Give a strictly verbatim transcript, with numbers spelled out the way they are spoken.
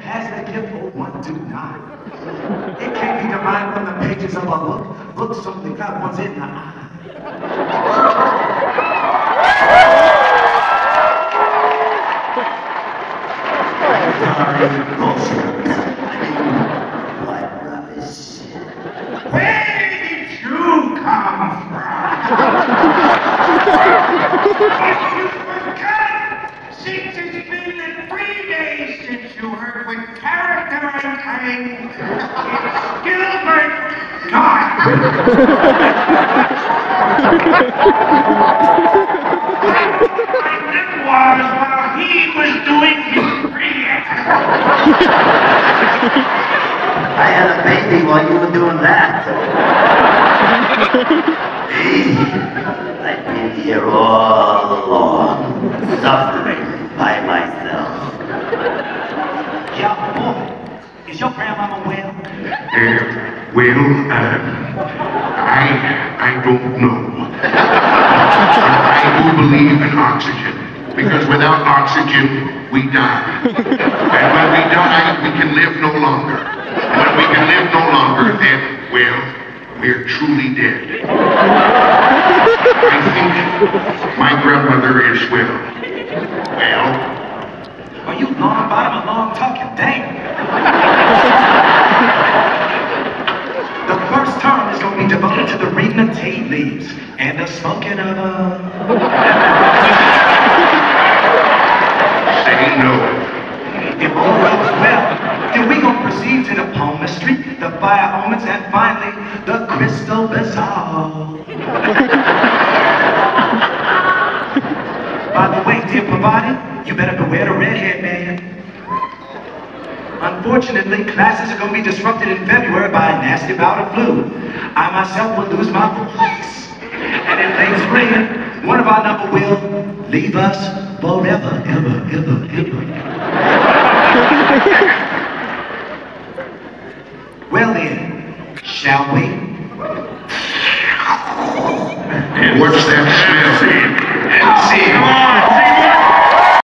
has the gift, but one do not. It can't be divided from the pages of a book. Books only got one's in the eye. Bullshit. What rubbish. Where did you come from? If you forgot, since it's been three days since you heard what character I'm playing, it's Gilbert Gottfried. My memoirs while he was doing his reading. I had a baby while you were doing that. Hey, I've been here all along, suffering by myself. Yeah, boy, is your grandmama well? Uh, well, uh, I, I don't know. I do believe in oxygen, because without oxygen, we die. And when we die, we can live no longer. When we can live no longer, then, well, we're truly dead. I think my grandmother is well. Well? Well, you long bottom and long talking, dang. The first term is going to be devoted to the reading of tea leaves and the smoking of a... Say no. If all goes well, then we gonna proceed to the palmistry, the fire omens, and finally, the crystal bazaar. By the way, dear Pavati, you better beware the redhead man. Unfortunately, classes are gonna be disrupted in February by a nasty bout of flu. I myself will lose my voice. And in late spring, one of our number will leave us forever, ever, ever, ever. Well then, shall we? And what's that smell? And see